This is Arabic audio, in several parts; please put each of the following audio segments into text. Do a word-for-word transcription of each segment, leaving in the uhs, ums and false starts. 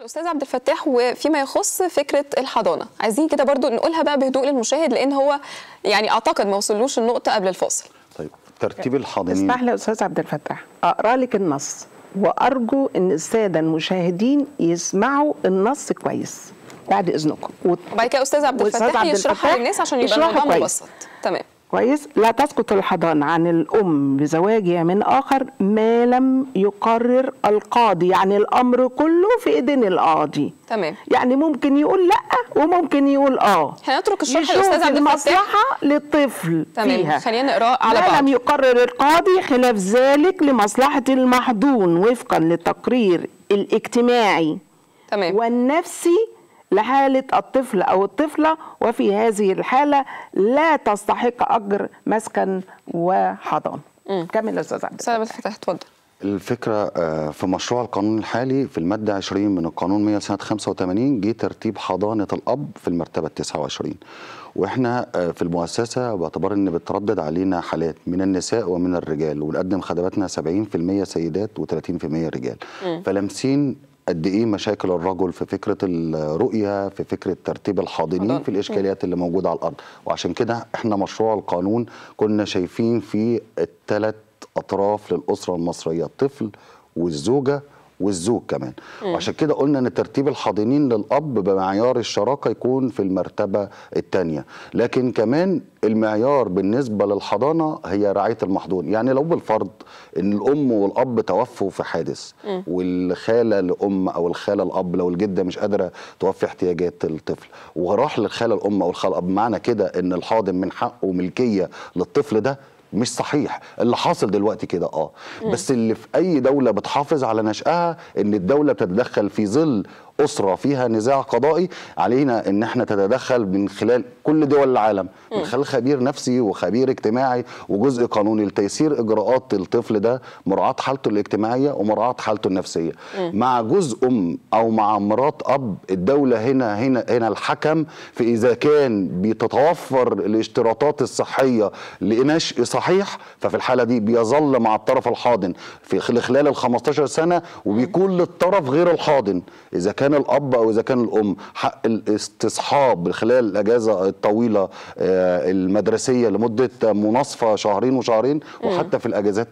استاذ عبد الفتاح، وفيما يخص فكره الحضانه عايزين كده برضو نقولها بقى بهدوء للمشاهد، لان هو يعني اعتقد ما وصلوش النقطه قبل الفاصل. طيب ترتيب الحاضنين، اسمح لي يا استاذ عبد الفتاح اقرا لك النص، وارجو ان الساده المشاهدين يسمعوا النص كويس بعد اذنكم. وبعد كده استاذ عبد الفتاح يشرحها للناس عشان يبقى الموضوع مبسط. تمام كويس. لا تسقط الحضانة عن الأم بزواجها من آخر ما لم يقرر القاضي، يعني الأمر كله في إيدين القاضي. تمام. يعني ممكن يقول لأ وممكن يقول آه. هنترك الشرح للأستاذ عبد الفتاح. المصلحة للطفل تمام. فيها. خلينا نقراه على بعض. ما لم يقرر القاضي خلاف ذلك لمصلحة المحظون وفقا للتقرير الاجتماعي تمام. والنفسي لحالة الطفل أو الطفلة، وفي هذه الحالة لا تستحق أجر مسكن وحضانة. كمل يا أستاذ عبد الفتاح. اتفضل. الفكرة في مشروع القانون الحالي في المادة عشرين من القانون مية سنة خمسة وثمانين جه ترتيب حضانة الأب في المرتبة التاسعة وعشرين، واحنا في المؤسسة باعتبار ان بتردد علينا حالات من النساء ومن الرجال، ونقدم خدماتنا سبعين في المية سيدات وثلاثين في المية رجال، فلامسين قد ايه مشاكل الرجل في فكره الرؤيه، في فكره ترتيب الحاضنين، في الاشكاليات اللي موجوده على الارض. وعشان كده احنا مشروع القانون كنا شايفين فيه الثلاث اطراف للاسره المصريه، الطفل والزوجه والزوج كمان. مم. وعشان كده قلنا ان ترتيب الحاضنين للاب بمعيار الشراكه يكون في المرتبه الثانيه، لكن كمان المعيار بالنسبه للحضانه هي رعايه المحضون. يعني لو بالفرض ان الام والاب توفوا في حادث، مم. والخاله الام او الخاله الاب لو الجده مش قادره توفي احتياجات الطفل وراح للخاله الام او الخاله الاب، معنى كده ان الحاضن من حقه ملكيه للطفل ده؟ مش صحيح. اللي حاصل دلوقتي كده اه مم. بس اللي في اي دوله بتحافظ على نشأها ان الدوله بتتدخل في ظل أسرة فيها نزاع قضائي، علينا ان احنا نتدخل من خلال كل دول العالم، من خلال خبير نفسي وخبير اجتماعي وجزء قانوني لتيسير اجراءات الطفل ده، مراعاة حالته الاجتماعية ومراعاة حالته النفسية. م. مع جزء ام او مع مرات اب، الدولة هنا هنا هنا الحكم في اذا كان بتتوفر الاشتراطات الصحية لنشء صحيح، ففي الحالة دي بيظل مع الطرف الحاضن في خلال ال خمستاشر سنة، وبيكون للطرف غير الحاضن اذا كان كان الاب او اذا كان الام حق الاستصحاب خلال الاجازه الطويله المدرسيه لمده مناصفه شهرين وشهرين، وحتى في الاجازات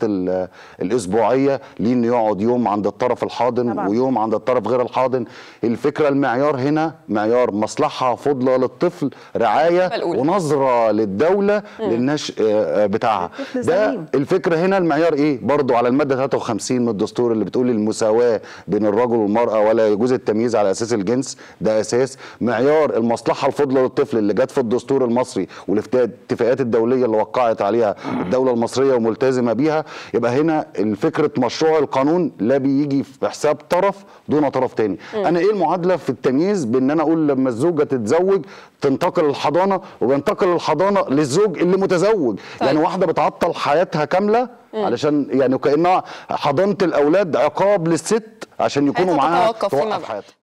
الاسبوعيه ليه انه يقعد يوم عند الطرف الحاضن طبعا. ويوم عند الطرف غير الحاضن. الفكره المعيار هنا معيار مصلحه فضلى للطفل، رعايه ونظره للدوله مم. للنشء بتاعها. ده الفكره هنا. المعيار ايه؟ برضو على الماده ثلاثة وخمسين من الدستور اللي بتقول المساواه بين الرجل والمراه ولا يجوز التمييز على اساس الجنس، ده اساس. معيار المصلحه الفضلى للطفل اللي جت في الدستور المصري والاتفاقات الدوليه اللي وقعت عليها الدوله المصريه وملتزمه بيها. يبقى هنا الفكره مشروع القانون لا بيجي في حساب طرف دون طرف تاني. م. انا ايه المعادله في التمييز بان انا اقول لما الزوجه تتزوج تنتقل الحضانه وبينتقل الحضانه للزوج اللي متزوج؟ طيب. يعني واحده بتعطل حياتها كامله م. علشان يعني كانها حضانه الاولاد عقاب للست عشان يكونوا معاها توقف حياتها.